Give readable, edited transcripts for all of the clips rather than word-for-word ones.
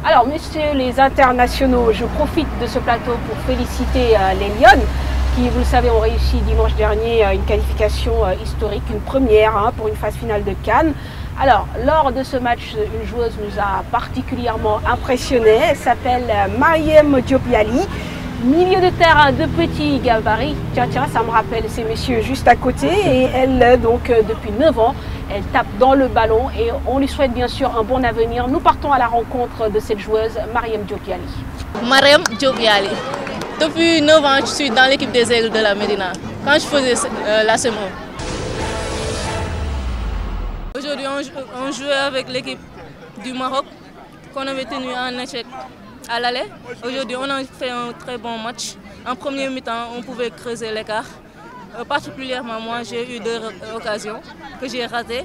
Alors, messieurs les internationaux, je profite de ce plateau pour féliciter les Lions qui, vous le savez, ont réussi dimanche dernier une qualification historique, une première pour une phase finale de Cannes. Alors, lors de ce match, une joueuse nous a particulièrement impressionnés. Elle s'appelle Mariam Diop-Yali, milieu de terrain de petit gabarit. Tiens, ça me rappelle ces messieurs juste à côté. Et elle, donc, depuis 9 ans, elle tape dans le ballon et on lui souhaite bien sûr un bon avenir. Nous partons à la rencontre de cette joueuse, Mariam Diop-Yali. Mariam Diop-Yali. Depuis 9 ans, je suis dans l'équipe des Aigles de la Médina, quand je faisais la SEMO. Aujourd'hui, on jouait avec l'équipe du Maroc, qu'on avait tenu en échec à l'aller. Aujourd'hui, on a fait un très bon match. En premier mi-temps, on pouvait creuser l'écart. Particulièrement, moi, j'ai eu 2 occasions que j'ai ratées.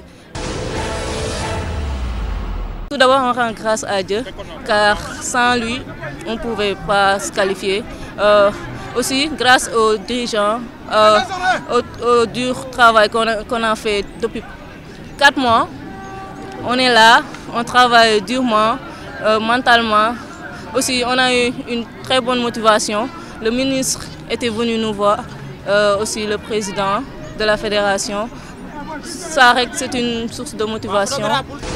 Tout d'abord, on rend grâce à Dieu, car sans lui, on ne pouvait pas se qualifier. Aussi, grâce aux dirigeants, au dur travail qu'on a fait depuis 4 mois, on est là, on travaille durement, mentalement. Aussi, on a eu une très bonne motivation. Le ministre était venu nous voir, aussi le président de la fédération. Ça, c'est une source de motivation.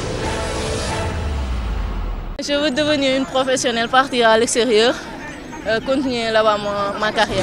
Je veux devenir une professionnelle, partir à l'extérieur, continuer là-bas ma carrière.